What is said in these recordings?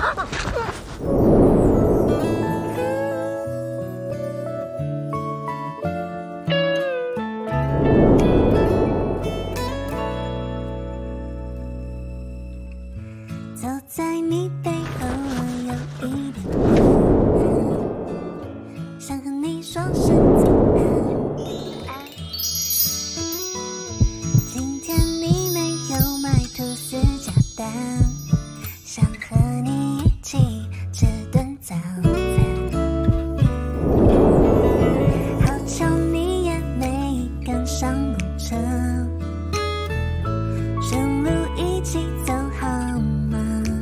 走在你背后，我有一点想和你说声早安。今天你没有买吐司加蛋，想和你一起吃顿早餐。好巧你也没赶上公车，顺路一起走好吗？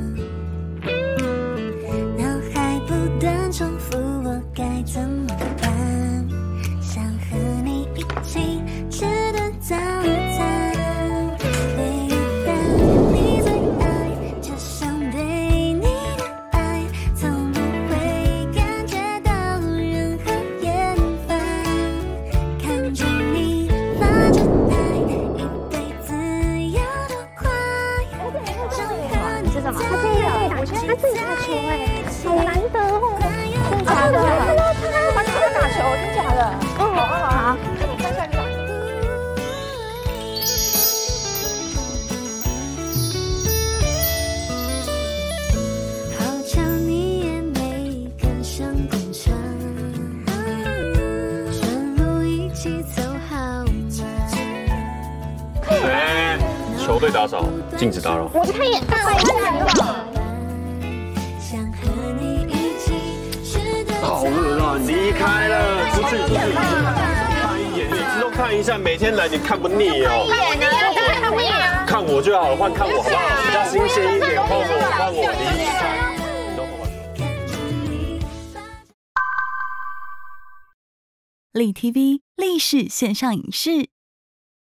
脑海不断重复我该怎么办，想和你一起吃顿早餐。对但你最爱就像对你的爱，从不会感觉到任何厌烦。看着你发着呆，一辈子有多快，想和你在我觉得他自己打球好难得哦，真的假的？他在打球，真假的？好，看你看一下你。 好巧你也没跟上公车，顺路一起走好吗？ 球队打扫，禁止打扰。 我去看一眼，太难了。 想和你一起吃顿好热啊！离开了，出去。看一眼，你都看一下，每天来你看不腻哦。 看不腻啊！ 看我就好了，换看我好不好？比较新鲜一点，换我，你看。 立 TV 立式线上影视